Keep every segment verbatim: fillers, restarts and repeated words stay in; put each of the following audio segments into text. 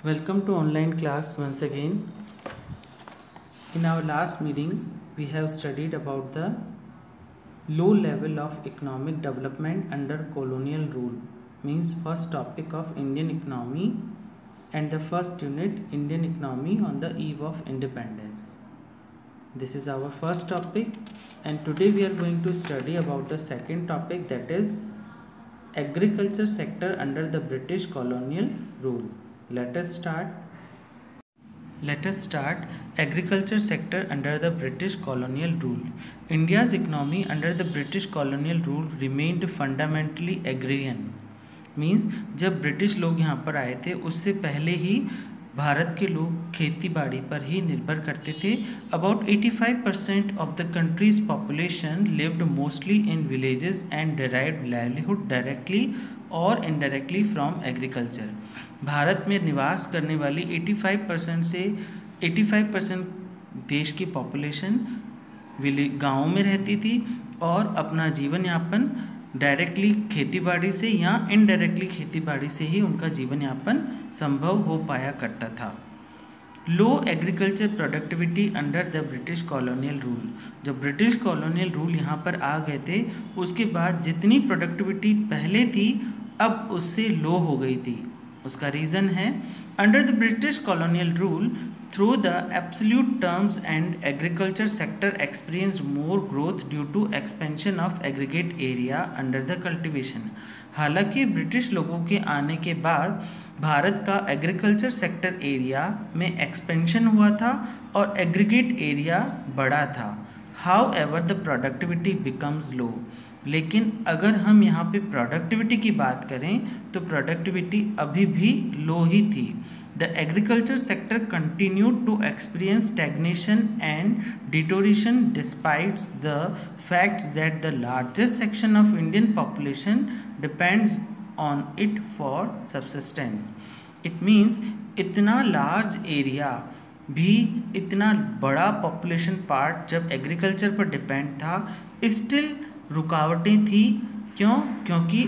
Welcome to online class once again. In our last meeting, we have studied about the low level of economic development under colonial rule, means first topic of Indian economy and the first unit Indian economy on the eve of independence. This is our first topic, and today we are going to study about the second topic, that is agriculture sector under the British colonial rule. Let us start. Let us start. Agriculture sector under the British colonial rule. India's economy under the British colonial rule remained fundamentally agrarian. Means जब British लोग यहाँ पर आए थे उससे पहले ही भारत के लोग खेती बाड़ी पर ही निर्भर करते थे. About eighty-five percent of the country's population lived mostly in villages and derived livelihood directly और इनडायरेक्टली फ्रॉम एग्रीकल्चर. भारत में निवास करने वाली eighty-five परसेंट से eighty-five परसेंट देश की पॉपुलेशन गाँव में रहती थी और अपना जीवन यापन डायरेक्टली खेतीबाड़ी से या इनडायरेक्टली खेतीबाड़ी से ही उनका जीवन यापन संभव हो पाया करता था. Low agriculture productivity under the British colonial rule. जब ब्रिटिश कॉलोनियल रूल यहाँ पर आ गए थे उसके बाद जितनी प्रोडक्टिविटी पहले थी अब उससे लो हो गई थी. उसका रीज़न है, under the British colonial rule through the absolute terms and agriculture sector experienced more growth due to expansion of aggregate area under the cultivation. हालांकि ब्रिटिश लोगों के आने के बाद भारत का एग्रीकल्चर सेक्टर एरिया में एक्सपेंशन हुआ था और एग्रीगेट एरिया बढ़ा था. However the productivity becomes low. लेकिन अगर हम यहाँ पे प्रोडक्टिविटी की बात करें तो प्रोडक्टिविटी अभी भी लो ही थी. The agriculture sector continued to experience stagnation and deterioration despite the facts that the largest section of Indian population depends on it for subsistence. It means इतना large area भी, इतना बड़ा population part जब agriculture पर depend था, still रुकावटें थी. क्यों? क्योंकि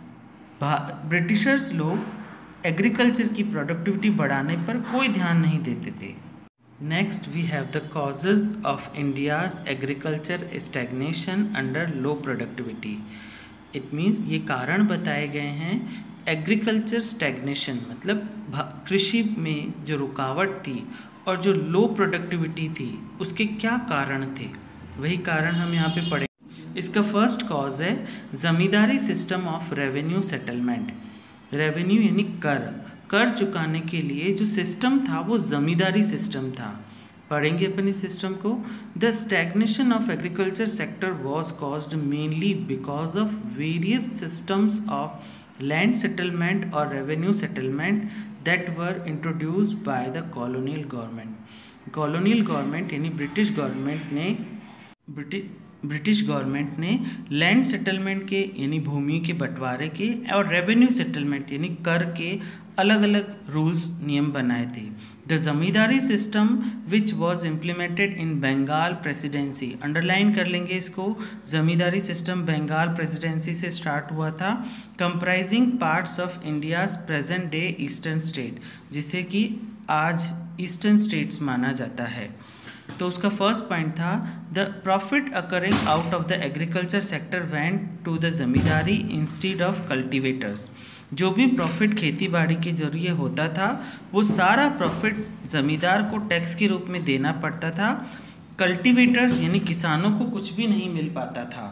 ब्रिटिशर्स लोग एग्रीकल्चर की प्रोडक्टिविटी बढ़ाने पर कोई ध्यान नहीं देते थे. Next we have the causes of India's agriculture stagnation under low productivity. It means ये कारण बताए गए हैं. एग्रीकल्चर स्टैग्नेशन मतलब कृषि में जो रुकावट थी और जो लो प्रोडक्टिविटी थी उसके क्या कारण थे, वही कारण हम यहाँ पे पढ़े. इसका फर्स्ट कॉज है zamindari system of revenue settlement. Revenue यानी कर कर चुकाने के लिए जो सिस्टम था वो ज़मींदारी सिस्टम था. पढ़ेंगे अपन इस सिस्टम को. The stagnation of agriculture sector was caused mainly because of various systems of land settlement और revenue settlement that were introduced by the colonial government. Colonial government यानी ब्रिटिश गवर्नमेंट ने British British government ने land settlement के यानी भूमि के बंटवारे के और रेवेन्यू सेटलमेंट यानी कर के अलग अलग रूल्स नियम बनाए थे. The zamindari system which was implemented in Bengal presidency. Underline कर लेंगे इसको. जमींदारी सिस्टम बंगाल प्रेसिडेंसी से स्टार्ट हुआ था. Comprising parts of India's present day eastern state, जिसे कि आज ईस्टर्न स्टेट्स माना जाता है. तो उसका फर्स्ट पॉइंट था the profit accruing out of the agriculture sector went to the zamindari instead of cultivators. जो भी प्रॉफिट खेती बाड़ी के जरिए होता था वो सारा प्रॉफिट ज़मींदार को टैक्स के रूप में देना पड़ता था. कल्टीवेटर्स यानी किसानों को कुछ भी नहीं मिल पाता था.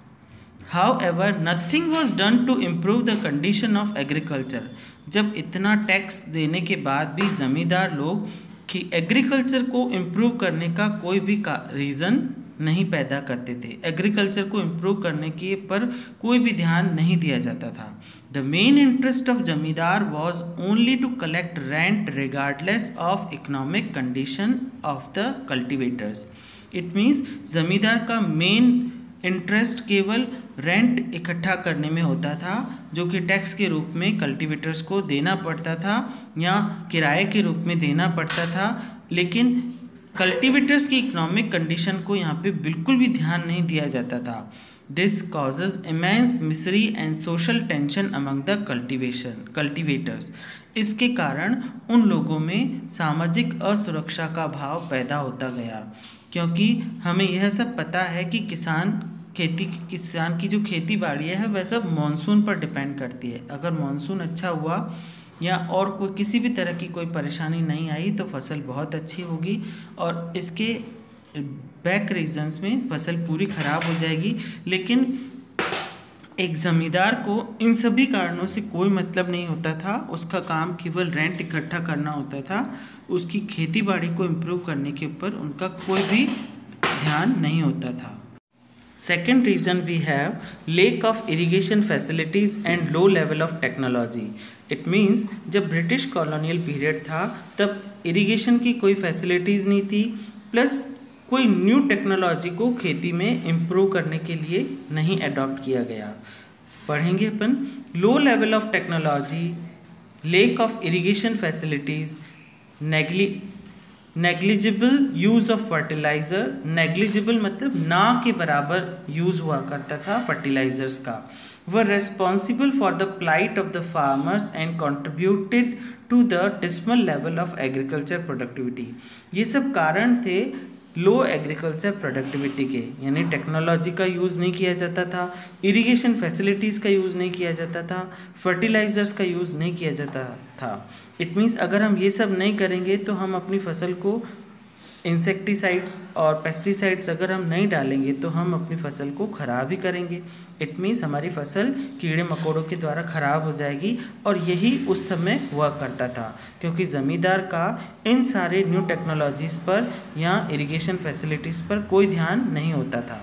However nothing was done to improve the condition of agriculture. जब इतना टैक्स देने के बाद भी ज़मींदार लोग कि एग्रीकल्चर को इम्प्रूव करने का कोई भी का रीज़न नहीं पैदा करते थे. एग्रीकल्चर को इम्प्रूव करने के पर कोई भी ध्यान नहीं दिया जाता था. The main interest of zamindar was only to collect rent regardless of economic condition of the cultivators. It means zamindar का मेन इंटरेस्ट केवल रेंट इकट्ठा करने में होता था, जो कि टैक्स के रूप में कल्टीवेटर्स को देना पड़ता था या किराए के रूप में देना पड़ता था. लेकिन कल्टीवेटर्स की इकोनॉमिक कंडीशन को यहाँ पे बिल्कुल भी ध्यान नहीं दिया जाता था. This causes immense misery and social tension among the cultivation cultivators. इसके कारण उन लोगों में सामाजिक असुरक्षा का भाव पैदा होता गया, क्योंकि हमें यह सब पता है कि किसान खेती किसान की जो खेती बाड़ी है वह सब मानसून पर डिपेंड करती है। अगर मानसून अच्छा हुआ या और कोई किसी भी तरह की कोई परेशानी नहीं आई तो फसल बहुत अच्छी होगी, और इसके बैक रीजन्स में फसल पूरी ख़राब हो जाएगी। लेकिन एक ज़मींदार को इन सभी कारणों से कोई मतलब नहीं होता था, उसका काम केवल रेंट इकट्ठा करना होता था, उसकी खेती बाड़ी को इम्प्रूव करने के ऊपर उनका कोई भी ध्यान नहीं होता था। Second reason we have lack of irrigation facilities and low level of technology. It means जब ब्रिटिश कॉलोनियल पीरियड था तब इरिगेशन की कोई फैसिलिटीज़ नहीं थी, प्लस कोई न्यू टेक्नोलॉजी को खेती में इम्प्रूव करने के लिए नहीं अडॉप्ट किया गया। पढ़ेंगे अपन low level of technology, lack of irrigation facilities, negli negligible use of fertilizer. Negligible मतलब ना के बराबर यूज़ हुआ करता था फर्टिलाइज़र्स का। were responsible for the plight of the farmers and contributed to the dismal level of agriculture productivity। ये सब कारण थे लो एग्रीकल्चर प्रोडक्टिविटी के, यानी टेक्नोलॉजी का यूज़ नहीं किया जाता था, इरिगेशन फैसिलिटीज़ का यूज़ नहीं किया जाता था, फर्टिलाइज़र्स का यूज़ नहीं किया जाता था। इट मीन्स अगर हम ये सब नहीं करेंगे तो हम अपनी फसल को इंसेक्टिसाइड्स और पेस्टिसाइड्स अगर हम नहीं डालेंगे तो हम अपनी फसल को ख़राब ही करेंगे। इट मीन्स हमारी फसल कीड़े मकोड़ों के द्वारा ख़राब हो जाएगी, और यही उस समय हुआ करता था क्योंकि ज़मींदार का इन सारे न्यू टेक्नोलॉजीज़ पर या इरिगेशन फैसिलिटीज़ पर कोई ध्यान नहीं होता था।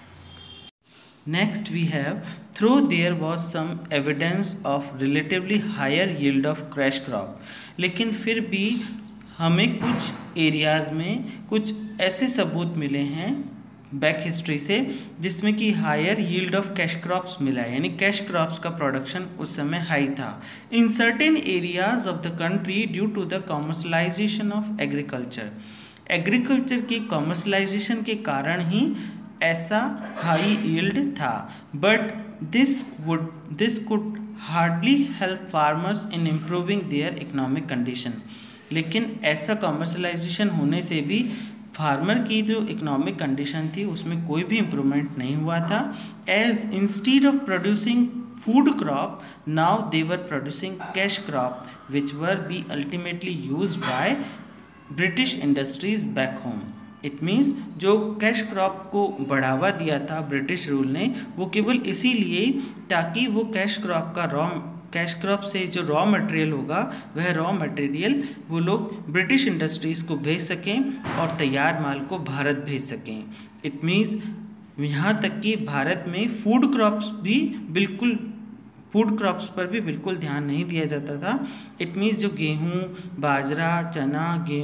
Next we have through there was some evidence of relatively higher yield of crash crop. लेकिन फिर भी हमें कुछ एरियाज़ में कुछ ऐसे सबूत मिले हैं बैक हिस्ट्री से जिसमें कि higher yield of cash crops मिला है, यानी कैश क्रॉप्स का प्रोडक्शन उस समय हाई था in certain areas of the country due to the commercialization of agriculture. Agriculture की कॉमर्शलाइजेशन के कारण ही ऐसा हाई यील्ड था, but this would this could hardly help farmers in improving their economic condition. लेकिन ऐसा कॉमर्शलाइजेशन होने से भी फार्मर की जो इकोनॉमिक कंडीशन थी उसमें कोई भी इम्प्रूवमेंट नहीं हुआ था। As instead of producing food crop now they were producing cash crop which were be ultimately used by British industries back home. It means जो कैश क्रॉप को बढ़ावा दिया था ब्रिटिश रूल ने, वो केवल इसीलिए ताकि वो कैश क्रॉप का रॉ कैश क्रॉप से जो रॉ मटेरियल होगा वह रॉ मटेरियल वो लोग ब्रिटिश इंडस्ट्रीज़ को भेज सकें और तैयार माल को भारत भेज सकें। इट मीन्स यहाँ तक कि भारत में फूड क्रॉप्स भी बिल्कुल फूड क्रॉप्स पर भी बिल्कुल ध्यान नहीं दिया जाता था। इट मीन्स जो गेहूँ, बाजरा, चना, गे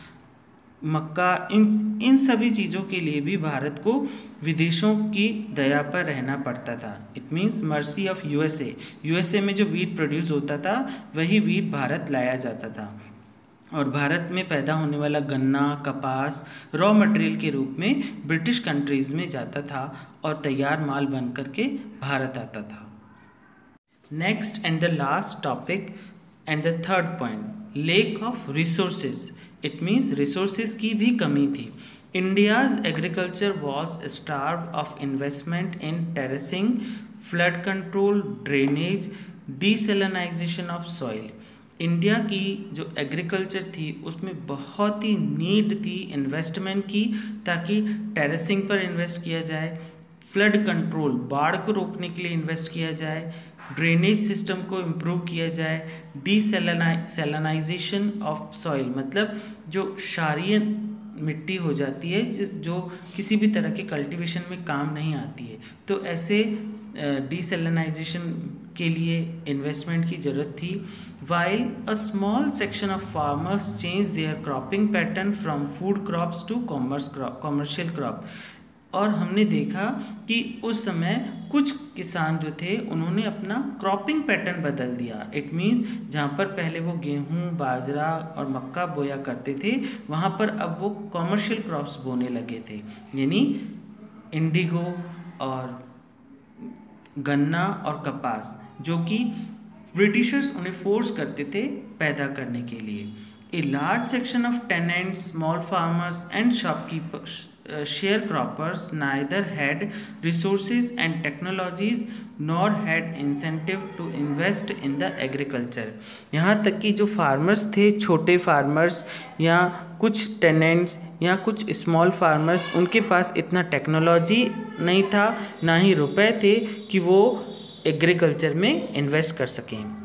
मक्का, इन इन सभी चीज़ों के लिए भी भारत को विदेशों की दया पर रहना पड़ता था। It means mercy of USA. USA में जो वीट प्रोड्यूस होता था वही वीट भारत लाया जाता था, और भारत में पैदा होने वाला गन्ना, कपास रॉ मटेरियल के रूप में ब्रिटिश कंट्रीज़ में जाता था और तैयार माल बन करके भारत आता था। Next and the last topic and the third point, lack of resources. It means resources की भी कमी थी। India's agriculture was starved of investment in terracing, flood control, drainage, desalinization of soil. India की जो एग्रीकल्चर थी उसमें बहुत ही need थी इन्वेस्टमेंट की, ताकि टेरेसिंग पर इन्वेस्ट किया जाए, फ्लड कंट्रोल बाढ़ को रोकने के लिए इन्वेस्ट किया जाए, ड्रेनेज सिस्टम को इम्प्रूव किया जाए, डिसैलिनाइजेशन ऑफ सॉइल मतलब जो क्षारीय मिट्टी हो जाती है जो किसी भी तरह के कल्टीवेशन में काम नहीं आती है, तो ऐसे डिसैलिनाइजेशन के लिए इन्वेस्टमेंट की ज़रूरत थी। While a small section of farmers change their cropping pattern from food crops to commerce commercial crop. और हमने देखा कि उस समय कुछ किसान जो थे उन्होंने अपना क्रॉपिंग पैटर्न बदल दिया। इट मीन्स जहाँ पर पहले वो गेहूँ, बाजरा और मक्का बोया करते थे वहाँ पर अब वो कॉमर्शियल क्रॉप्स बोने लगे थे, यानी इंडिगो और गन्ना और कपास, जो कि ब्रिटिशर्स उन्हें फोर्स करते थे पैदा करने के लिए। A large section of tenants, small farmers and shopkeepers, uh, sharecroppers neither had resources and technologies nor had incentive to invest in the agriculture। यहाँ तक कि जो फार्मर्स थे, छोटे फार्मर्स या कुछ टेनेंट्स या कुछ स्मॉल फार्मर्स, उनके पास इतना टेक्नोलॉजी नहीं था, ना ही रुपए थे कि वो एग्रीकल्चर में इन्वेस्ट कर सकें।